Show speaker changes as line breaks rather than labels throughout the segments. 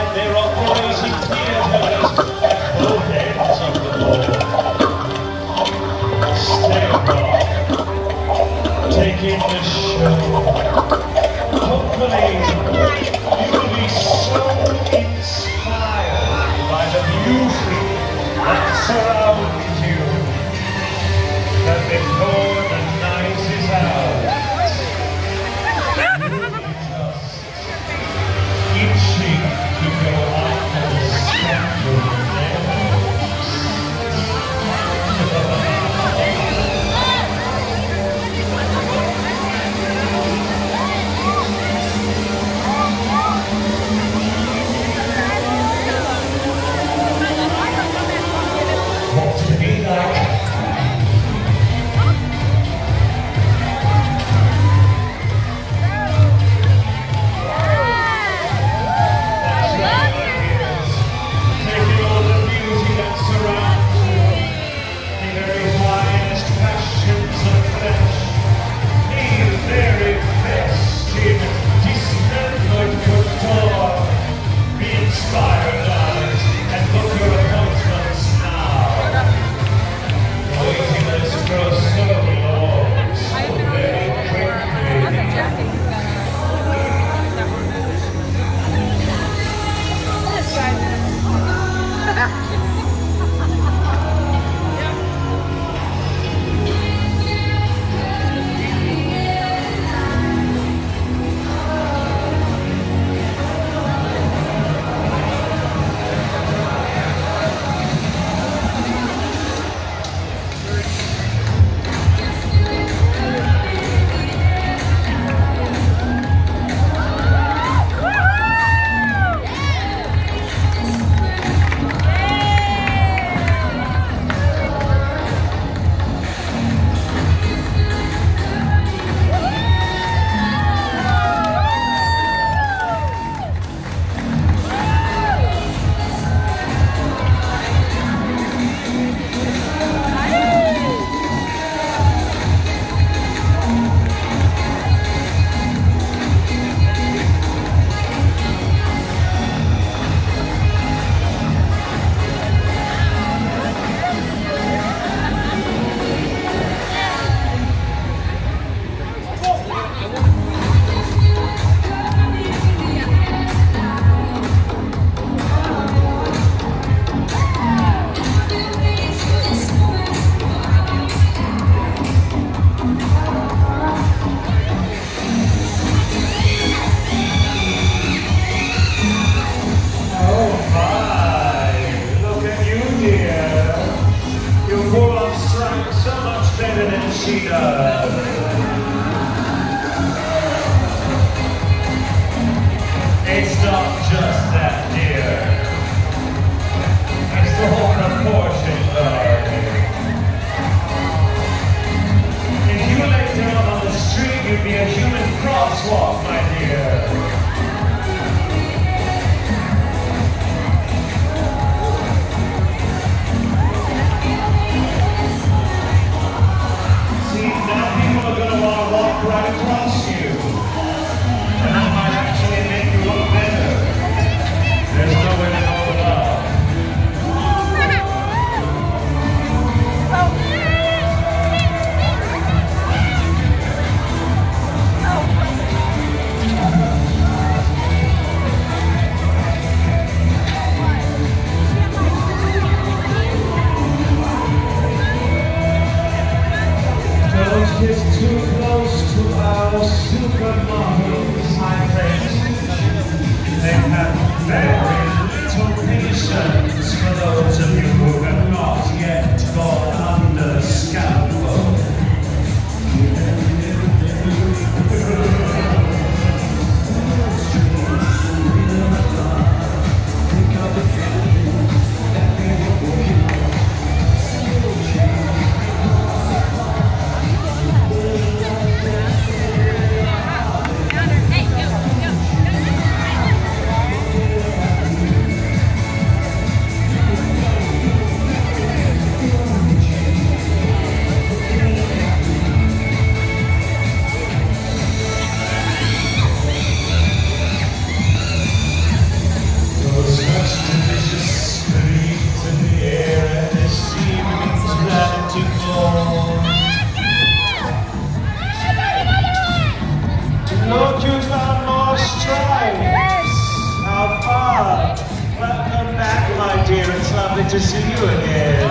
like they're operating theatres at both ends of the board. Stay along, take in the show. Hopefully, you will be so inspired by the beauty that surrounds you that before the night is out, itching to go out and step your wants to be like. She does. It's not just that, dear. It's the whole proportion, love. If you lay down on the street, you'd be a human crosswalk, my dear. Now people are going to Welcome back, my dear. It's lovely to see you again.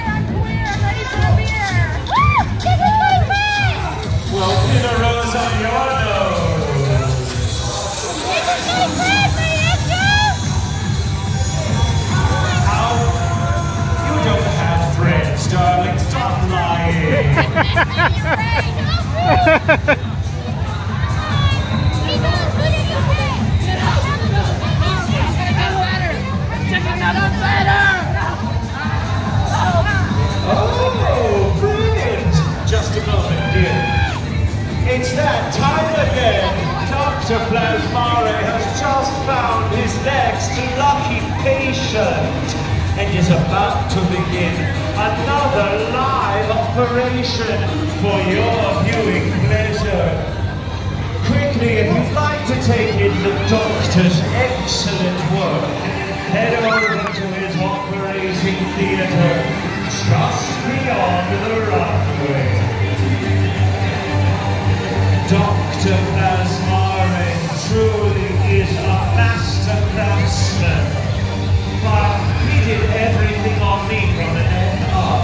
Well, pin a rose on your nose. How? You don't have friends, darling. Stop lying. Oh, brilliant! Just a moment, dear. It's that time again. Dr. Plasmare has just found his next lucky patient and is about to begin another live operation for your viewing pleasure. Quickly, if you'd like to take in the doctor's excellent work, head over to his operating theater just beyond the runway. Dr. Plasmare truly is a master craftsman, but he did everything on me from the end up.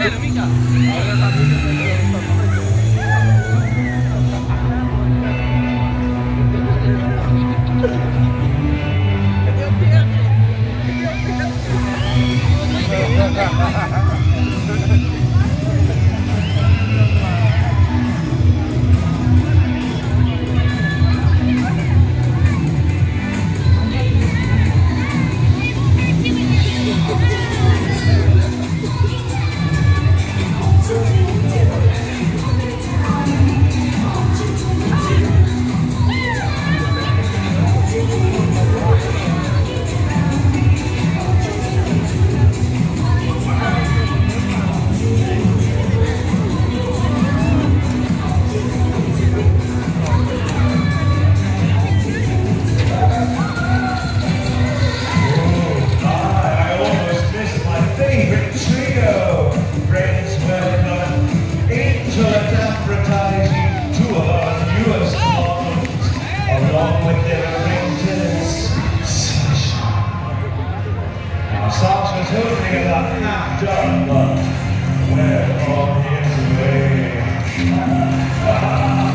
Sasha's hoping about half done, but we're on his way.